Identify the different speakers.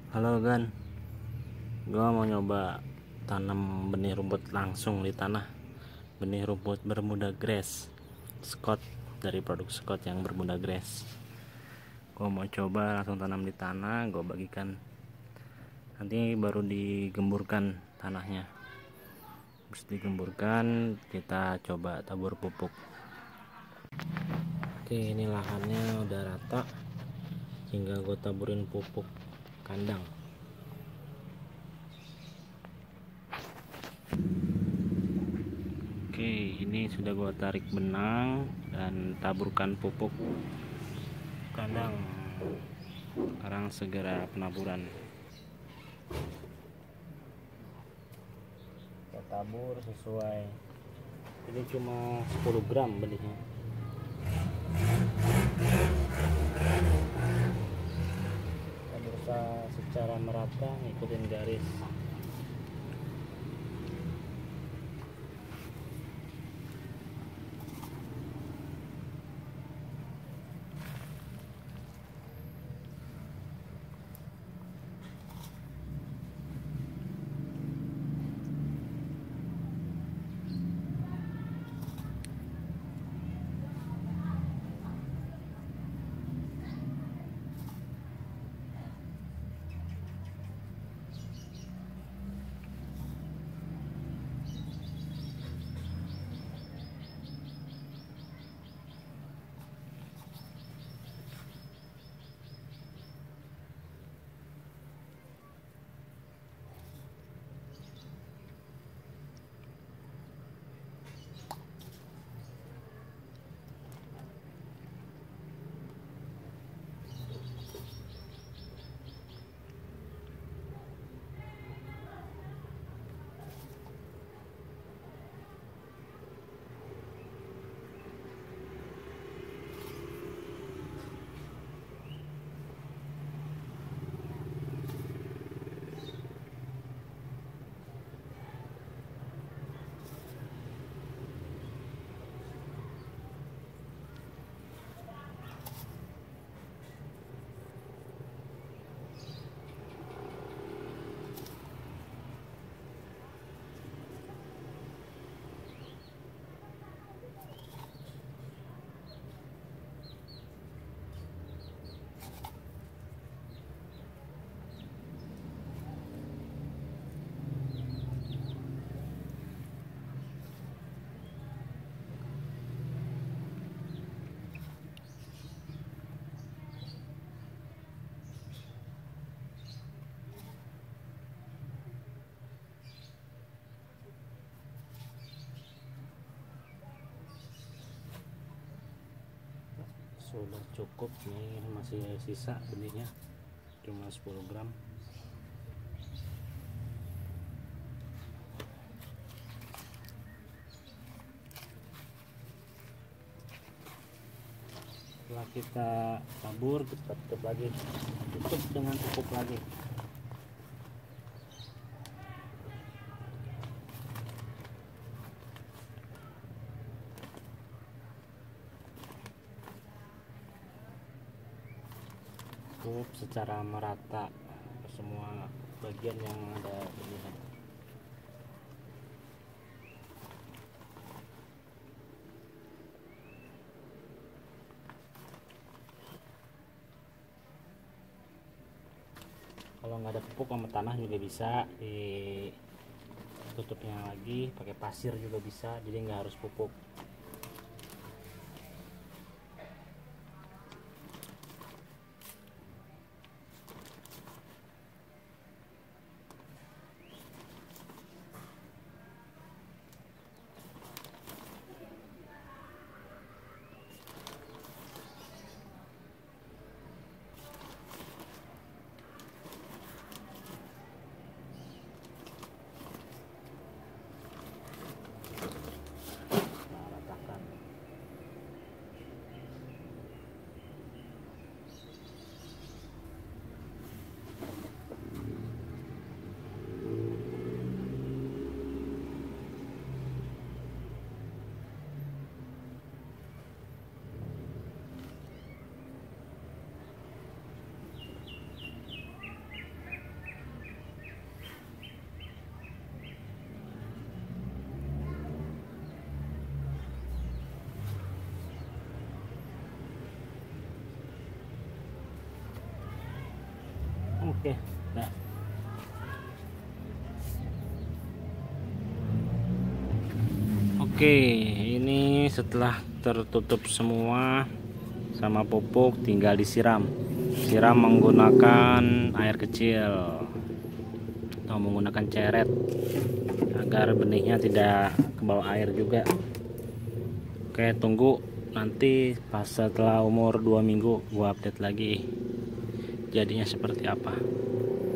Speaker 1: Halo Gan, gua mau nyoba tanam benih rumput langsung di tanah. Benih rumput Bermuda Grass Scott, dari produk Scott yang Bermuda Grass. Gua mau coba langsung tanam di tanah, gua bagikan. Nanti baru digemburkan tanahnya. Terus digemburkan, kita coba tabur pupuk. Oke, ini lahannya udah rata, hingga gue taburin pupuk kandang. Oke, ini sudah gue tarik benang dan taburkan pupuk kandang. Sekarang segera penaburan. Kita tabur sesuai. Ini cuma 10 gram benihnya. Kita berusaha secara merata ngikutin garis. Sudah cukup nih, masih sisa benihnya cuma 10 gram. Setelah kita tabur, kita tutup lagi, tutup dengan pupuk lagi. Tutup secara merata ke semua bagian yang ada benihnya. Kalau nggak ada pupuk sama tanah juga bisa ditutupnya lagi, pakai pasir juga bisa, jadi nggak harus pupuk. Oke, nah. Oke, ini setelah tertutup semua sama pupuk, tinggal disiram. Siram menggunakan air kecil atau menggunakan ceret agar benihnya tidak ke bawah air juga. Oke, tunggu nanti pas setelah umur 2 minggu gua update lagi jadinya seperti apa.